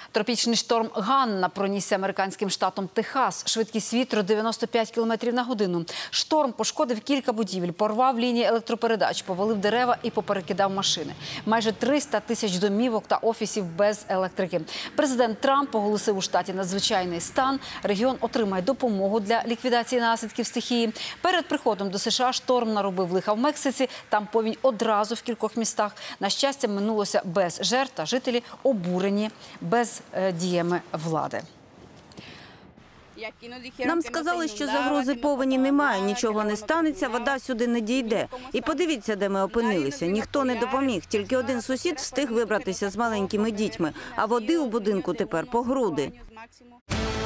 Тропічний шторм Ганна пронісся американським штатом Техас. Швидкість вітру 95 км на годину. Шторм пошкодив кілька будівель, порвав лінії електропередач, повалив дерева і поперекидав машини. Майже 300 тисяч домівок та офісів без електрики. Президент Трамп оголосив у штаті надзвичайний стан. Регіон отримає допомогу для ліквідації наслідків стихії. Перед приходом до США шторм наробив лиха в Мексиці. Там повінь одразу в кількох містах. На щастя, минулося без жертв, та жителі обурені без діями влади. Нам сказали, що загрози повені немає, нічого не станеться, вода сюди не дійде. І подивіться, де ми опинилися. Ніхто не допоміг, тільки один сусід встиг вибратися з маленькими дітьми, а води у будинку тепер по груди.